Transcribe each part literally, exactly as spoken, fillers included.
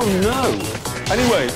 Oh no! Anyway.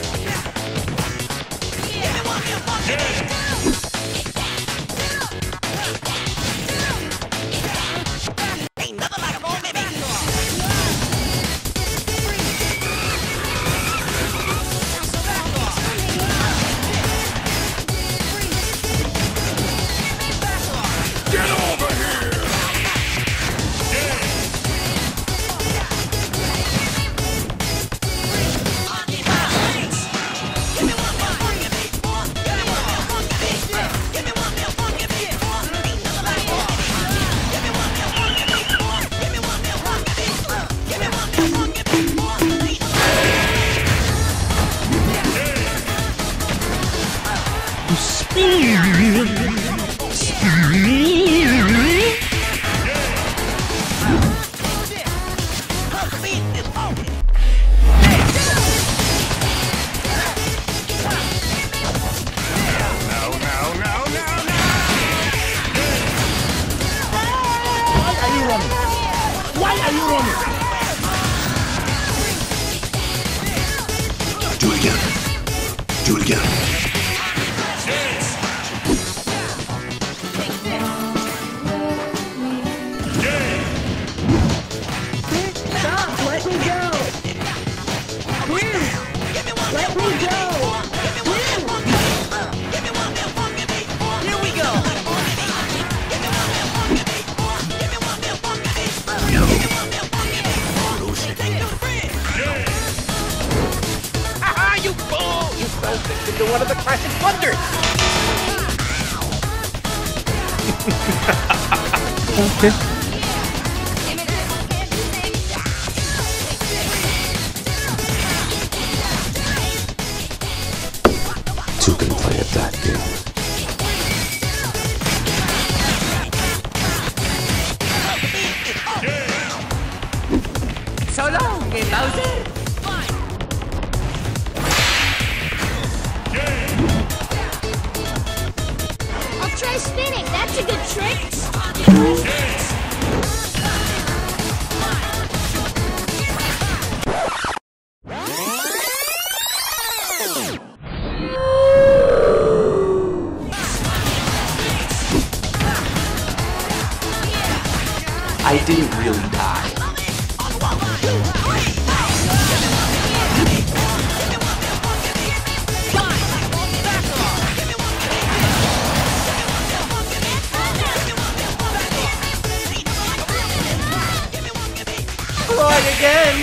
Why are you running? Do it again. Do it again. Stop! Let me go! Please! Let me go! Please! Here we go! No. Haha, you fool! You fell victim to one of the classic blunders! Okay. Two can play at that game. So long, eh, Bowser! I'll try spinning. That's a good trick. I didn't really die. Try again!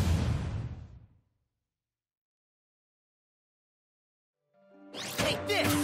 Take this!